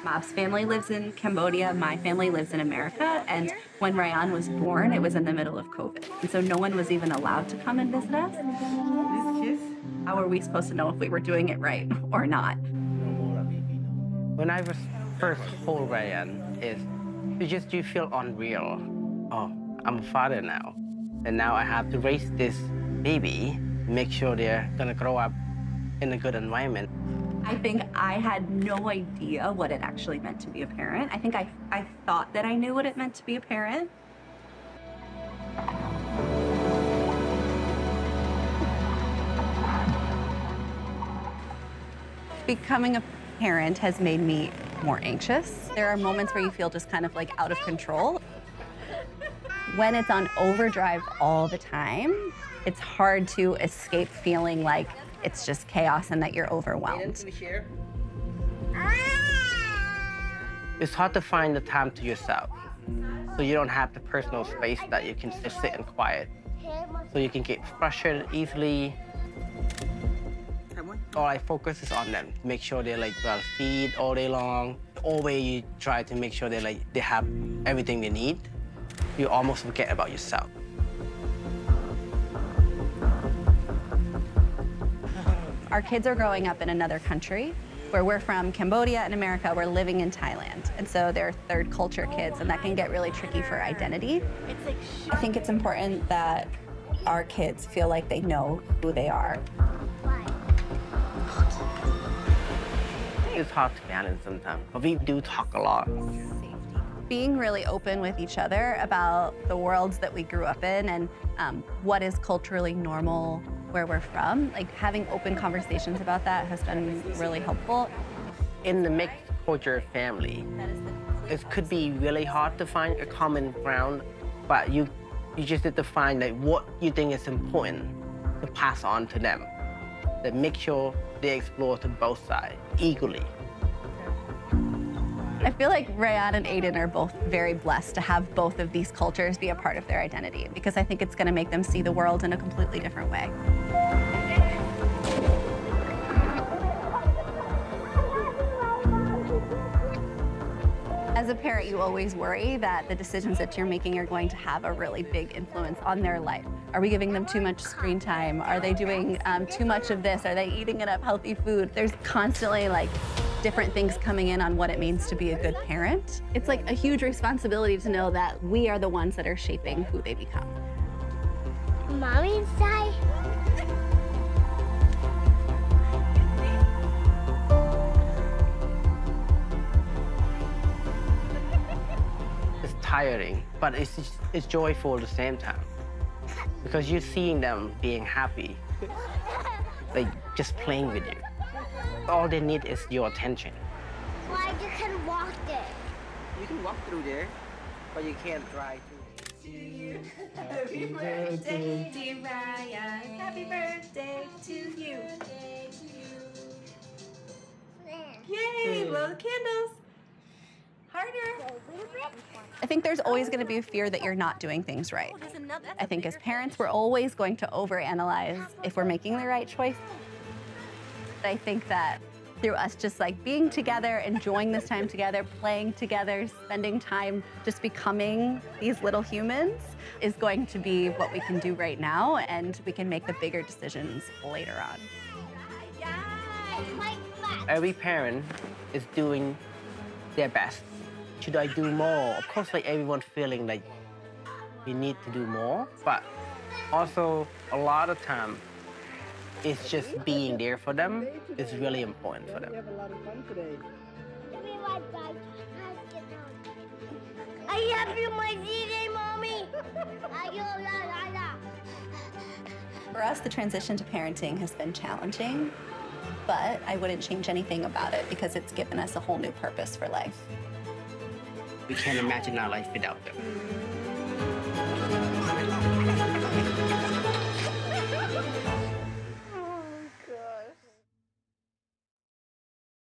Mob's family lives in Cambodia, my family lives in America, and when Ryan was born, it was in the middle of COVID. And so no one was even allowed to come and visit us. How are we supposed to know if we were doing it right or not? When I was first hold Ryan, you feel unreal. Oh, I'm a father now. And now I have to raise this baby, make sure they're gonna grow up in a good environment. I think I had no idea what it actually meant to be a parent. I think I thought that I knew what it meant to be a parent. Becoming a parent has made me more anxious. There are moments where you feel just kind of like out of control. When it's on overdrive all the time, it's hard to escape feeling like it's just chaos and that you're overwhelmed. It's hard to find the time to yourself, so you don't have the personal space that you can just sit and quiet. So you can get frustrated easily. All I focus is on them, make sure they're well feed all day long. Always you try to make sure they have everything they need. You almost forget about yourself. Our kids are growing up in another country. Where we're from, Cambodia and America, we're living in Thailand. And so they're third culture kids, and that can get really tricky for identity. I think it's important that our kids feel like they know who they are. It's hard to balance sometimes, but we do talk a lot. Being really open with each other about the worlds that we grew up in and what is culturally normal where we're from, having open conversations about that has been really helpful. In the mixed culture family, it could be really hard to find a common ground, but you just need to find what you think is important to pass on to them. That make sure they explore to both sides equally. I feel like Ryan and Aiden are both very blessed to have both of these cultures be a part of their identity, because I think it's going to make them see the world in a completely different way. As a parent, you always worry that the decisions that you're making are going to have a really big influence on their life. Are we giving them too much screen time? Are they doing too much of this? Are they eating enough healthy food? There's constantly different things coming in on what it means to be a good parent. It's a huge responsibility to know that we are the ones that are shaping who they become. Mommy inside. It's tiring, but it's joyful at the same time. Because you're seeing them being happy, just playing with you. All they need is your attention. Why you can walk there? You can walk through there, but you can't drive through there. Happy birthday, dear Ryan. Happy birthday to you. Yay, blow the candles. Harder. I think there's always going to be a fear that you're not doing things right. I think as parents, we're always going to overanalyze if we're making the right choice. I think that through us just being together, enjoying this time together, playing together, spending time just becoming these little humans is going to be what we can do right now, and we can make the bigger decisions later on. Every parent is doing their best. Should I do more? Of course, everyone feeling we need to do more, but also a lot of time, it's just being there for them is really important for them. We have a lot of fun today. I have you my D-Day, Mommy. For us, the transition to parenting has been challenging, but I wouldn't change anything about it because it's given us a whole new purpose for life. We can't imagine our life without them.